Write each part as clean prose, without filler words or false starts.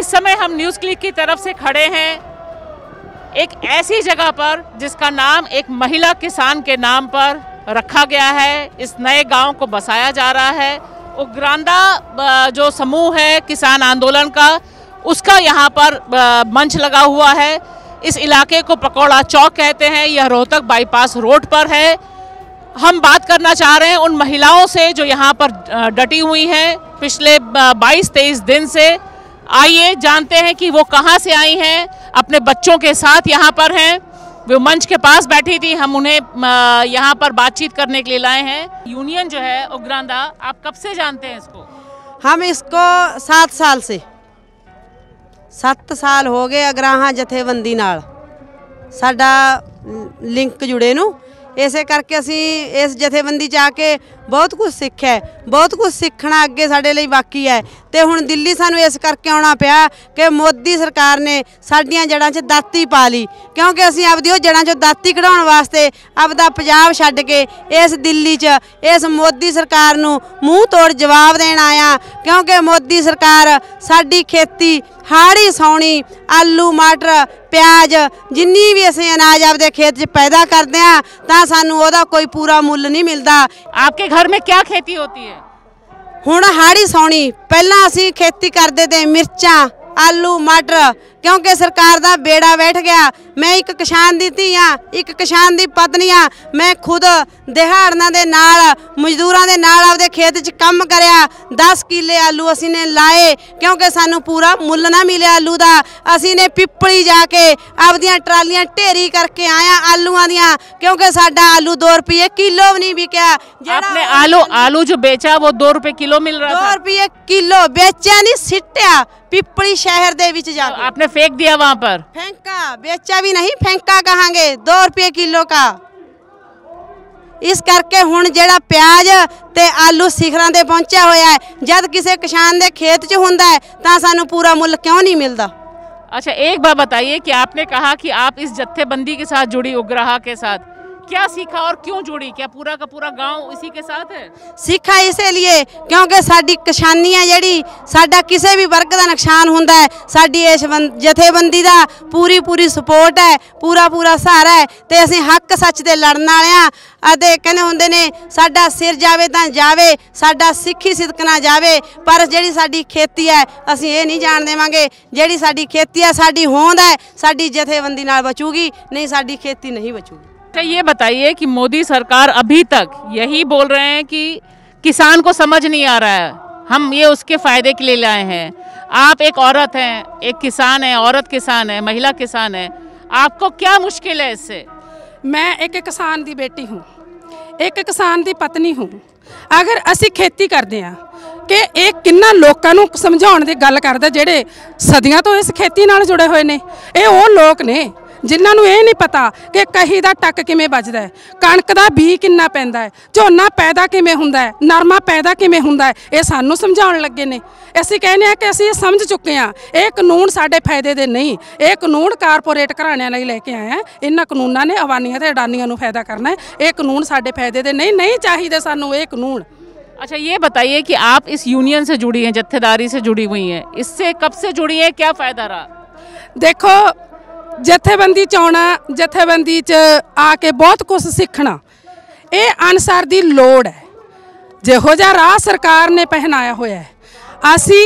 इस समय हम न्यूज़ क्लिक की तरफ से खड़े हैं एक ऐसी जगह पर जिसका नाम एक महिला किसान के नाम पर रखा गया है। इस नए गांव को बसाया जा रहा है। उग्रांदा जो समूह है किसान आंदोलन का, उसका यहाँ पर मंच लगा हुआ है। इस इलाके को पकौड़ा चौक कहते हैं। यह रोहतक बाईपास रोड पर है। हम बात करना चाह रहे हैं उन महिलाओं से जो यहाँ पर डटी हुई हैं पिछले 22-23 दिन से। आइए जानते हैं कि वो कहाँ से आई हैं, अपने बच्चों के साथ यहाँ पर हैं। वो मंच के पास बैठी थी, हम उन्हें यहाँ पर बातचीत करने के लिए लाए हैं। यूनियन जो है उग्रांदा, आप कब से जानते हैं इसको? हम इसको 7 साल से 7 साल हो गए अगराहां जथेबंदी नाल साडा लिंक जुड़े नूं। इसे करके असी इस जथेबंदी च आके बहुत कुछ सीखा है, बहुत कुछ सीखना अगे साडे लई बाकी है। तो हुण दिल्ली सानू इस करके आउणा पिया कि मोदी सरकार ने साडियां जड़ां च दाती पा ली, क्योंकि असी आपदी जड़ां चों दाती कढाउण वास्ते आपदा पंजाब छड्ड के इस दिल्ली च इस मोदी सरकार नूं मूँह तोड़ जवाब देण आया। क्योंकि मोदी सरकार साडी खेती हाड़ी सौनी आलू मटर प्याज जिन्नी भी असीं अनाज आपदे खेत च पैदा करते हैं तां सानू ओहदा कोई पूरा मुੱਲ नहीं मिलता। आपके घर में क्या खेती होती है? हुण हाड़ी सौनी, पहला असीं खेती करते थे मिर्चां आलू मटर, क्योंकि सरकार दा बेड़ा बैठ गया। मैं एक किसान दी धी हाँ, एक किसान दी पत्नी हाँ। मैं खुद दिहाड़ियां दे नाल मजदूरां दे नाल आपदे खेत च काम करया। 10 किले आलू असी ने लाए, क्योंकि सानू पूरा मुੱਲ ना मिले आलू दा। असी ने पिपली जाके आपदियां ट्रालियां ढेरी करके आया आलूआं दियां, क्योंकि साडा आलू 2 रुपये किलो भी नहीं बिकया। आपने आलू जो बेचा वो 2 रुपये किलो मिल रहा था? 2 रुपये किलो बेचा नहीं, सिट्या पिपली शहर दे विच जाके। आपने फेंक दिया वहां पर? फेंका, बेचा भी नहीं, फेंका कहांगे, 2 रुपये किलो का। इस करके हुण जेड़ा प्याज ते आलू सिखरां ते पहुंचा होया है, जद किसी किसान दे खेत च हुंदा है तां सानू पूरा मुੱਲ क्यों नहीं मिलता? अच्छा, एक बात बताइए कि आपने कहा कि आप इस जत्थेबंदी के साथ जुड़ी, उग्राहा के साथ, क्या सीखा और क्यों जुड़ी? क्या पूरा का पूरा गांव इसी के साथ है? सीखा इसलिए क्योंकि साडी किसानी है जिहड़ी, साडा किसी भी वर्ग का नुकसान हुंदा है, साडी इस जथेबंदी दा पूरी सपोर्ट है, पूरा सहारा है। ते असीं हक सच ते लड़न वाले आ। अते कहने हुंदे ने साडा सिर जावे तां जावे, साडा सिੱਖੀ सिदक ना जावे, पर जिहड़ी साडी खेती है असीं ये नहीं जाण देवांगे। जिहड़ी साडी खेती है साडी होंद है, साडी जथेबंदी नाल बचूगी, नहीं साडी खेती नहीं बचूगी। अच्छा, ये बताइए कि मोदी सरकार अभी तक यही बोल रहे हैं कि किसान को समझ नहीं आ रहा है, हम ये उसके फ़ायदे के लिए लाए हैं। आप एक औरत हैं, एक किसान है, औरत किसान है, महिला किसान है, आपको क्या मुश्किल है इससे? मैं एक किसान की बेटी हूँ, एक किसान की पत्नी हूँ। अगर असी खेती करते हैं कि एक किन्ना लोगों को समझाने की गल करदा जिहड़े सदियां तो इस खेती नाल जुड़े हुए ने, ये वो लोग ने जिन्होंने ये नहीं पता कि कही का टक किमें बजदा है, कणक का बी किन्ना पैंदा है, झोना पैदा किमें हुंदा है, नरमा पैदा किमें हुंदा है, ये सानू समझाउण लगे ने। असीं कहने हैं कि असीं ये समझ चुके हैं, ये कानून साडे फायदे दे नहीं, ये कानून कारपोरेट घराणियां लई लैके आए हैं। इन्हां कानूनां ने अवानियां ते अडानियां नूं फायदा करना है, ये कानून साडे फायदे दे नहीं चाहिए सानू ये कानून। अच्छा, ये बताइए कि आप इस यूनियन से जुड़ी हैं, जत्थेदारी से जुड़ी हुई हैं, इससे कब से जुड़ी हैं, क्या फ़ायदा रहा? देखो, जथेबंदी च आउणा, जथेबंदी च आके बहुत कुछ सीखना, ये अनसर दी लोड़ है। जिहो जिहा राह सरकार ने पहनाया होया है, असी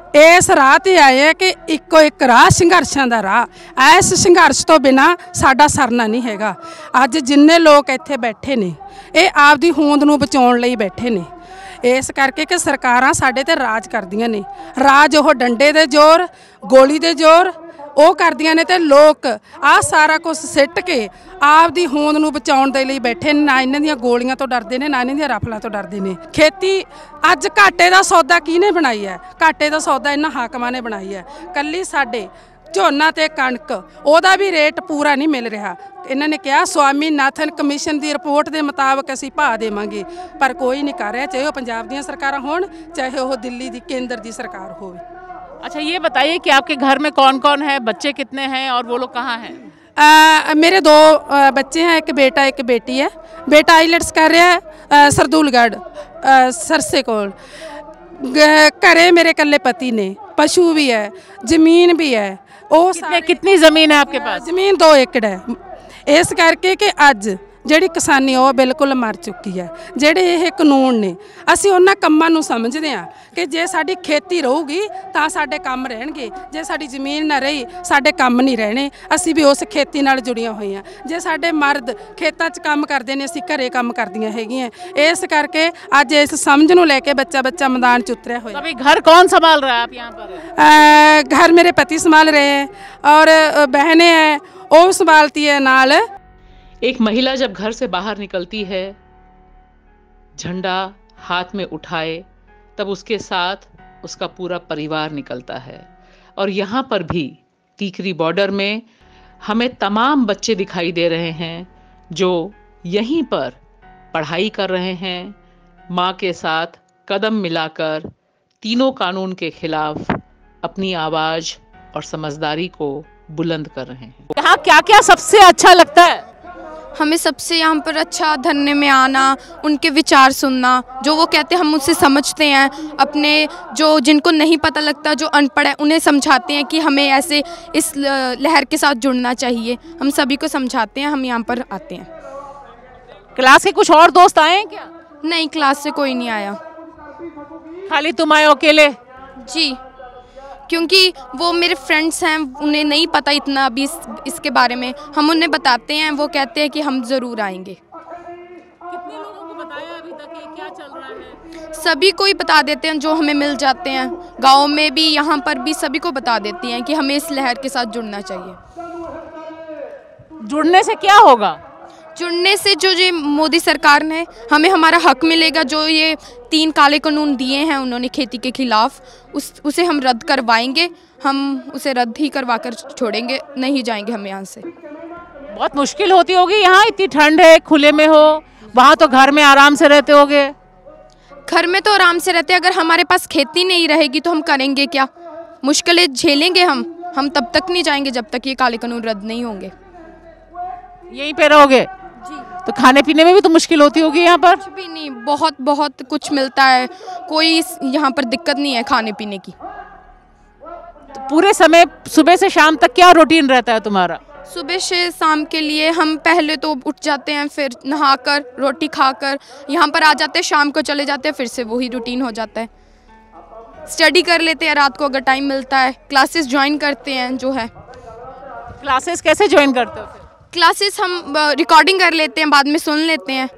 इस राह ते आए हैं कि इक्को एक राह संघर्षां दा राह। इस संघर्ष तो बिना साडा सरना नहीं हैगा। अज जिन्ने लोग इत्थे बैठे ने, ये आपदी होंद नूं बचाउण लई बैठे ने। इस करके कि सरकारां साडे ते राज करदियां ने, राज ओह डंडे दे जोर गोली दे जोर ਉਹ ਕਰਦੀਆਂ ਨੇ, ਤੇ ਲੋਕ ਆ ਸਾਰਾ ਕੁਝ ਸਿੱਟ ਕੇ ਆਪਦੀ ਹੋਂਦ ਨੂੰ ਬਚਾਉਣ ਦੇ ਲਈ ਬੈਠੇ ਨੇ। ਨਾ ਇਹਨਾਂ ਦੀਆਂ ਗੋਲੀਆਂ ਤੋਂ ਡਰਦੇ ਨੇ, ਨਾ ਇਹਨਾਂ ਦੀਆਂ ਰਫਲਾਂ ਤੋਂ ਡਰਦੇ ਨੇ। खेती ਅੱਜ ਘਾਟੇ ਦਾ ਸੌਦਾ ਕਿਹਨੇ ਬਣਾਈ ਹੈ? ਘਾਟੇ ਦਾ ਸੌਦਾ ਇਹਨਾਂ ਹਾਕਮਾਂ ਨੇ ਬਣਾਈ ਹੈ। ਕੱਲੀ ਸਾਡੇ ਝੋਨਾ ਤੇ ਕਣਕ ਉਹਦਾ ਵੀ ਰੇਟ ਪੂਰਾ ਨਹੀਂ ਮਿਲ ਰਿਹਾ। ਇਹਨਾਂ ਨੇ ਕਿਹਾ ਸਵਾਮੀਨਾਥਨ ਕਮਿਸ਼ਨ ਦੀ ਰਿਪੋਰਟ ਦੇ ਮੁਤਾਬਕ ਅਸੀਂ ਭਾਅ ਦੇਵਾਂਗੇ, ਪਰ ਕੋਈ ਨਹੀਂ ਕਰ ਰਿਹਾ, ਚਾਹੇ ਉਹ ਪੰਜਾਬ ਦੀਆਂ ਸਰਕਾਰਾਂ ਹੋਣ, ਚਾਹੇ ਉਹ ਦਿੱਲੀ ਦੀ ਕੇਂਦਰ ਦੀ ਸਰਕਾਰ ਹੋਵੇ। अच्छा, ये बताइए कि आपके घर में कौन कौन है, बच्चे कितने हैं और वो लोग कहाँ हैं? मेरे 2 बच्चे हैं, एक बेटा एक बेटी है। बेटा आईलेट्स कर रहा है सरदूलगढ़ सरसे कोल, घरे मेरे कल्ले पति ने, पशु भी है, जमीन भी है। ਉਹ कितनी ज़मीन है आपके पास? ਜ਼ਮੀਨ 2 ਏਕੜ ਹੈ। ਇਸ ਕਰਕੇ ਕਿ ਅੱਜ ਜਿਹੜੀ ਕਿਸਾਨੀ ਉਹ ਬਿਲਕੁਲ ਮਰ ਚੁੱਕੀ ਹੈ। ਜਿਹੜੇ ਇਹ ਕਾਨੂੰਨ ਨੇ ਅਸੀਂ ਉਹਨਾਂ ਕੰਮਾਂ ਨੂੰ ਸਮਝਦੇ ਹਾਂ ਕਿ ਜੇ ਸਾਡੀ ਖੇਤੀ ਰਹੂਗੀ ਤਾਂ ਸਾਡੇ ਕੰਮ ਰਹਿਣਗੇ, ਜੇ ਸਾਡੀ ਜ਼ਮੀਨ ਨਾ ਰਹੀ ਸਾਡੇ ਕੰਮ ਨਹੀਂ ਰਹਿਣੇ। ਅਸੀਂ ਵੀ ਉਸ ਖੇਤੀ ਨਾਲ ਜੁੜੀਆਂ ਹੋਈਆਂ। ਜੇ ਸਾਡੇ ਮਰਦ ਖੇਤਾਂ 'ਚ ਕੰਮ ਕਰਦੇ ਨੇ, ਅਸੀਂ ਘਰੇ ਕੰਮ ਕਰਦੀਆਂ ਹੈਗੀਆਂ। ਇਸ ਕਰਕੇ ਅੱਜ ਇਸ ਸਮਝ ਨੂੰ ਲੈ ਕੇ ਬੱਚਾ मैदान च उतरिया होया। अभी घर कौन संभाल रहा है आप यहाँ पर? घर मेरे पति संभाल रहे हैं और बहनें हैं वो संभालती है नाल। एक महिला जब घर से बाहर निकलती है, झंडा हाथ में उठाए, तब उसके साथ उसका पूरा परिवार निकलता है। और यहाँ पर भी टीकरी बॉर्डर में हमें तमाम बच्चे दिखाई दे रहे हैं जो यहीं पर पढ़ाई कर रहे हैं, माँ के साथ कदम मिलाकर तीनों कानून के खिलाफ अपनी आवाज और समझदारी को बुलंद कर रहे हैं। यहाँ क्या क्या सबसे अच्छा लगता है? हमें सबसे यहाँ पर अच्छा धरने में आना, उनके विचार सुनना, जो वो कहते हैं हम उससे समझते हैं। अपने जो जिनको नहीं पता लगता, जो अनपढ़ है, उन्हें समझाते हैं कि हमें ऐसे इस लहर के साथ जुड़ना चाहिए। हम सभी को समझाते हैं, हम यहाँ पर आते हैं। क्लास के कुछ और दोस्त आए हैं क्या? नहीं, क्लास से कोई नहीं आया, खाली तुम आए अकेले? जी, क्योंकि वो मेरे फ्रेंड्स हैं, उन्हें नहीं पता इतना अभी इसके बारे में। हम उन्हें बताते हैं, वो कहते हैं कि हम ज़रूर आएंगे। कितने लोगों को बताया अभी तक ये क्या चल रहा है? सभी को ही बता देते हैं जो हमें मिल जाते हैं, गांव में भी यहाँ पर भी सभी को बता देती हैं कि हमें इस लहर के साथ जुड़ना चाहिए। जुड़ने से क्या होगा? जुड़ने से जो ये मोदी सरकार ने हमें हमारा हक मिलेगा। जो ये 3 काले कानून दिए हैं उन्होंने खेती के खिलाफ, उसे हम रद्द करवाएंगे। हम उसे रद्द ही करवा कर छोड़ेंगे, नहीं जाएंगे हम यहाँ से। बहुत मुश्किल होती होगी, यहाँ इतनी ठंड है, खुले में हो, वहाँ तो घर में आराम से रहते होगे। घर में तो आराम से रहते हैं, अगर हमारे पास खेती नहीं रहेगी तो हम करेंगे क्या? मुश्किलें झेलेंगे हम तब तक नहीं जाएंगे जब तक ये काले कानून रद्द नहीं होंगे। यहीं पे रहोगे? तो खाने पीने में भी तो मुश्किल होती होगी यहाँ पर? कुछ भी नहीं, बहुत कुछ मिलता है, कोई यहाँ पर दिक्कत नहीं है खाने पीने की। तो पूरे समय सुबह से शाम तक क्या रूटीन रहता है तुम्हारा? सुबह से शाम के लिए हम पहले तो उठ जाते हैं, फिर नहाकर रोटी खाकर यहाँ पर आ जाते हैं, शाम को चले जाते हैं, फिर से वही रूटीन हो जाता है। स्टडी कर लेते हैं रात को अगर टाइम मिलता है, क्लासेस ज्वाइन करते हैं जो है। क्लासेस कैसे ज्वाइन करते हो? क्लासेस हम रिकॉर्डिंग कर लेते हैं, बाद में सुन लेते हैं।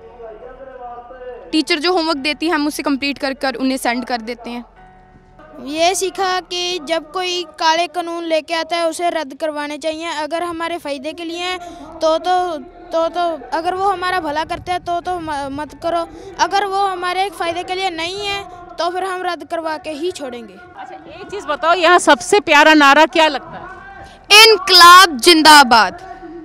टीचर जो होमवर्क देती है हम उसे कंप्लीट कर उन्हें सेंड कर देते हैं। ये सीखा कि जब कोई काले कानून लेके आता है उसे रद्द करवाने चाहिए। अगर हमारे फ़ायदे के लिए हैं तो अगर वो हमारा भला करते हैं तो मत करो। अगर वो हमारे फ़ायदे के लिए नहीं है तो फिर हम रद्द करवा के ही छोड़ेंगे। अच्छा, एक चीज़ बताओ, यहाँ सबसे प्यारा नारा क्या लगता है? इनकलाब जिंदाबाद।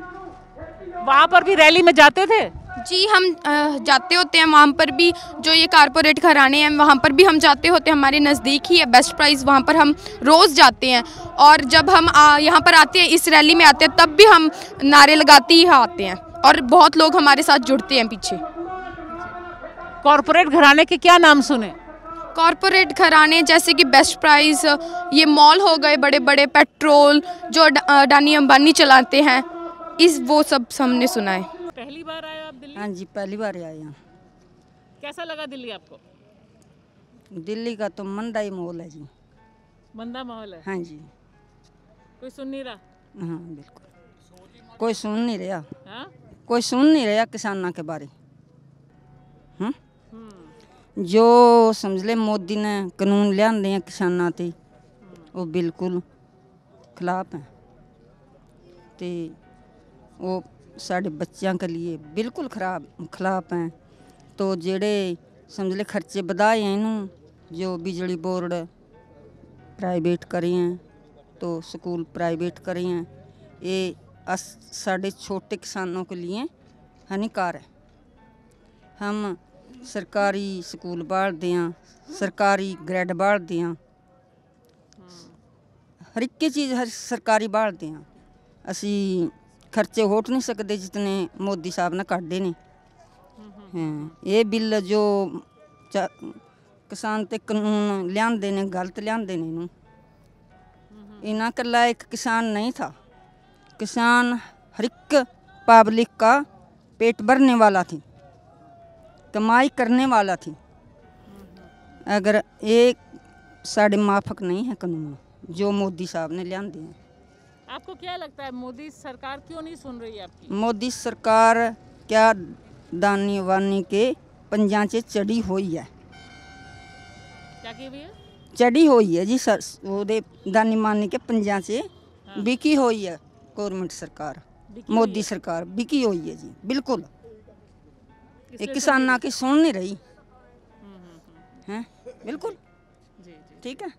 वहाँ पर भी रैली में जाते थे? जी, हम जाते होते हैं वहाँ पर भी। जो ये कारपोरेट घराने हैं वहाँ पर भी हम जाते होते हैं, हमारे नज़दीक ही है बेस्ट प्राइस, वहाँ पर हम रोज़ जाते हैं। और जब हम यहाँ पर आते हैं, इस रैली में आते हैं, तब भी हम नारे लगाते ही आते हैं और बहुत लोग हमारे साथ जुड़ते हैं पीछे। कॉरपोरेट घराने के क्या नाम सुने? कॉरपोरेट घराने जैसे कि बेस्ट प्राइस, ये मॉल हो गए बड़े बड़े, पेट्रोल जो अडानी अंबानी चलाते हैं, वो सब हमने सुना है। पहली बार आए आप दिल्ली? हाँ जी, पहली बार आए हैं। कैसा लगा दिल्ली आपको? दिल्ली का तो मंदा ही माहौल है जी। मंदा माहौल है? हाँ जी। कोई सुन नहीं रहा? हाँ बिल्कुल, कोई सुन नहीं रहा। हाँ? कोई सुन नहीं रहा किसानों के बारे। जो समझ ले मोदी ने कानून लियाते हैं किसानों ते, वो बिल्कुल खिलाफ हैं। तो वो साढ़े बच्चों के लिए बिल्कुल खिलाफ हैं। तो जेड़े समझ ले खर्चे बढ़ाए हैं इनू, जो बिजली बोर्ड प्राइवेट करे हैं, तो स्कूल प्राइवेट करे हैं, ये साढ़े छोटे किसानों के लिए हानिकार है। हम सरकारी स्कूल बाढ़ते हैं, सरकारी ग्रेड बाढ़ते हैं, हर एक चीज़ हर सरकारी बाढ़ते हैं। असी खर्चे होट नहीं सकते जितने मोदी साहब ने काटे ने। हाँ, ये बिल जो किसान ते कानून लियांदे ने गलत लियांदे ने इनू इना कल्ला एक किसान नहीं था। किसान हर एक पब्लिक का पेट भरने वाला थी, कमाई करने वाला थी। अगर एक साढ़े माफक नहीं है कानून जो मोदी साहब ने लियांदे हैं। आपको क्या लगता है मोदी सरकार क्यों नहीं सुन रही है आपकी? मोदी सरकार क्या दानी वानी के पंजा च चढ़ी हुई है। क्या की हुई है? चढ़ी हुई है जी सर, ओदे दानी मानी के पंजा से बिकी हुई है गवर्नमेंट सरकार, मोदी सरकार बिकी हुई है जी बिल्कुल। एक किसाना की सुन नहीं रही हैं बिल्कुल। ठीक है।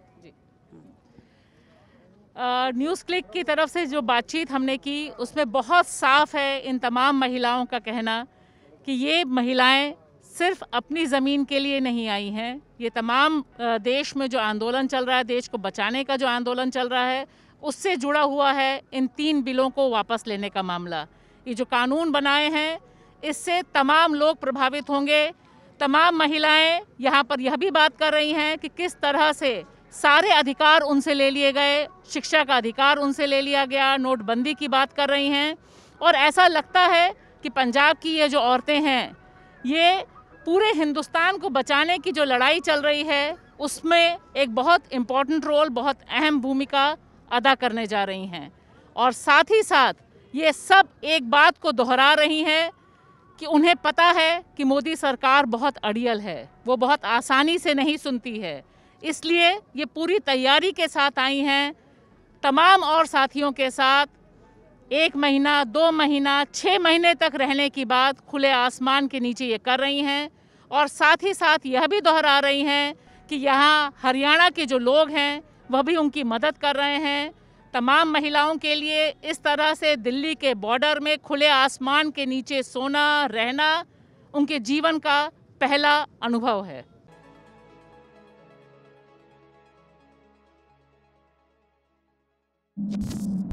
न्यूज़ क्लिक की तरफ से जो बातचीत हमने की उसमें बहुत साफ है इन तमाम महिलाओं का कहना कि ये महिलाएं सिर्फ अपनी ज़मीन के लिए नहीं आई हैं। ये तमाम देश में जो आंदोलन चल रहा है, देश को बचाने का जो आंदोलन चल रहा है, उससे जुड़ा हुआ है इन 3 बिलों को वापस लेने का मामला। ये जो कानून बनाए हैं इससे तमाम लोग प्रभावित होंगे। तमाम महिलाएं यहाँ पर यह भी बात कर रही हैं कि किस तरह से सारे अधिकार उनसे ले लिए गए, शिक्षा का अधिकार उनसे ले लिया गया, नोटबंदी की बात कर रही हैं। और ऐसा लगता है कि पंजाब की ये जो औरतें हैं ये पूरे हिंदुस्तान को बचाने की जो लड़ाई चल रही है उसमें एक बहुत इम्पॉर्टेंट रोल, बहुत अहम भूमिका अदा करने जा रही हैं। और साथ ही साथ ये सब एक बात को दोहरा रही हैं कि उन्हें पता है कि मोदी सरकार बहुत अड़ियल है, वो बहुत आसानी से नहीं सुनती है। इसलिए ये पूरी तैयारी के साथ आई हैं, तमाम और साथियों के साथ 1 महीना, 2 महीना, 6 महीने तक रहने की बात खुले आसमान के नीचे ये कर रही हैं। और साथ ही साथ यह भी दोहरा रही हैं कि यहाँ हरियाणा के जो लोग हैं वह भी उनकी मदद कर रहे हैं। तमाम महिलाओं के लिए इस तरह से दिल्ली के बॉर्डर में खुले आसमान के नीचे सोना, रहना उनके जीवन का पहला अनुभव है।